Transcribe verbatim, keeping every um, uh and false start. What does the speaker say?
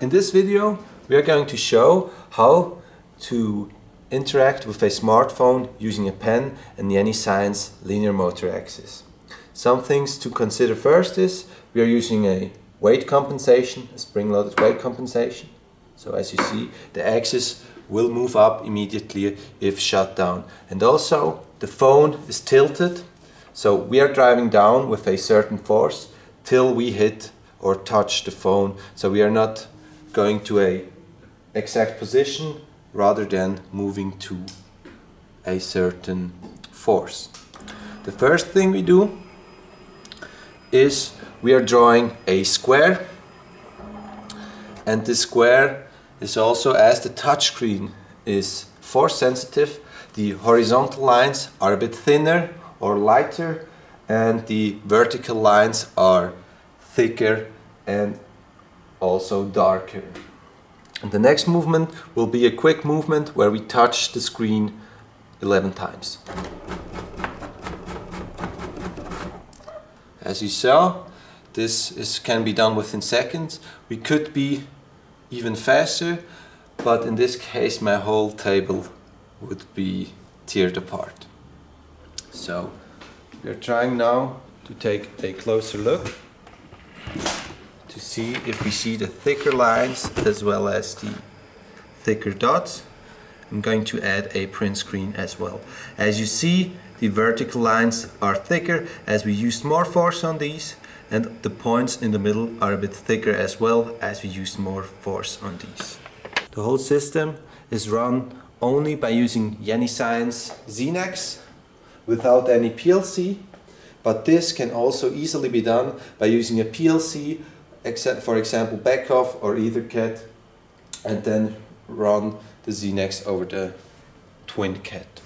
In this video we are going to show how to interact with a smartphone using a pen and the Anysigns linear motor axis. Some things to consider first is we are using a weight compensation, a spring-loaded weight compensation. So as you see, the axis will move up immediately if shut down. And also the phone is tilted, so we are driving down with a certain force till we hit or touch the phone. So we are not going to a exact position rather than moving to a certain force. The first thing we do is we are drawing a square, and this square is also, as the touchscreen is force sensitive, the horizontal lines are a bit thinner or lighter and the vertical lines are thicker and also darker. And the next movement will be a quick movement where we touch the screen eleven times. As you saw, this is, can be done within seconds. We could be even faster, but in this case my whole table would be teared apart. So we are trying now to take a closer look to see if we see the thicker lines as well as the thicker dots. I'm going to add a print screen as well. As you see, the vertical lines are thicker as we used more force on these, and the points in the middle are a bit thicker as well as we used more force on these. The whole system is run only by using Anysigns ZNEX without any P L C, but this can also easily be done by using a P L C, except for example Beckhoff or EtherCAT, and then run the ZNEX over the TwinCAT.